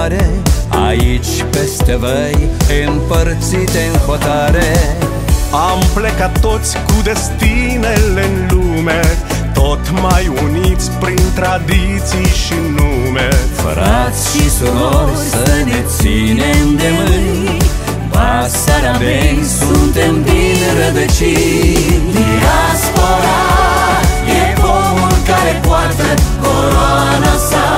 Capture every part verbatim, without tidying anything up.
floare, aici peste văi, împărțite în hotare. Am plecat toți cu destinele în lume, tot mai uniți prin tradiții și nume. Frați și surori, să ne ținem de mâini, basarabeni, suntem din rădăcini. Diaspora e pomul care poartă coroana sa,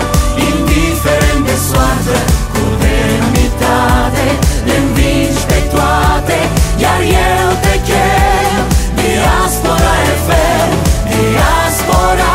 indiferent de soartă, cu demnitate le învingi pe toate. Iar eu te chem, Diaspora F M, Diaspora,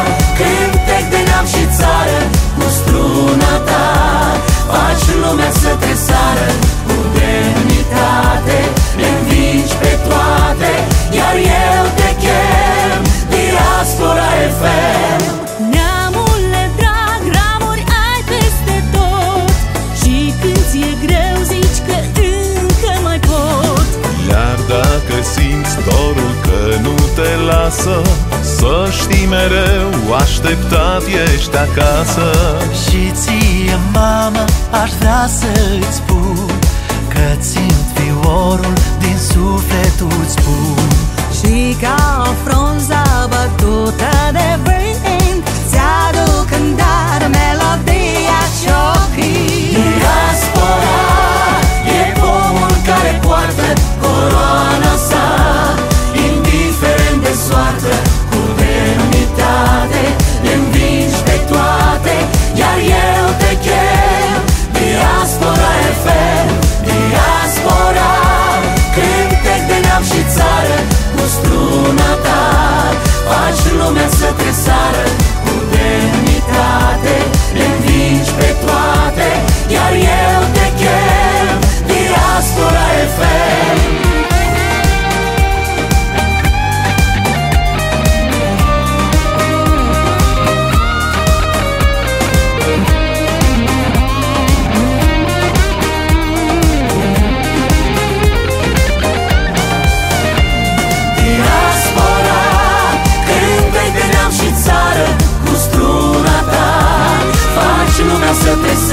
cântec de neam și țară, cu struna ta faci lumea să te sară. Cu demnitate le învingi pe toate, iar eu te chem, Diaspora F M. Neamule drag, ramuri ai peste tot, și când ți-e greu zici că încă mai pot. Iar dacă simți dorul că nu te lasă, să știi mereu, așteptat ești acasă. Și ție, mamă, aș vrea să-ți spun că simt fiorul din sufletul-ți spun. Și ca o frunză bătută de vânt, ți-aduc în dar melodia ciocii. Diaspora e pomul care poartă coroana sa, indiferent de soartă, cu demnitate le învingi pe toate. Iar eu te chem, Diaspora F M, Diaspora, cântec de neam și țară, cu struna ta faci lumea să te sară. Cu demnitate le învingi pe toate, iar eu te chem, Diaspora F M. Diaspora, cântec de neam și țară, cu struna ta faci lumea să te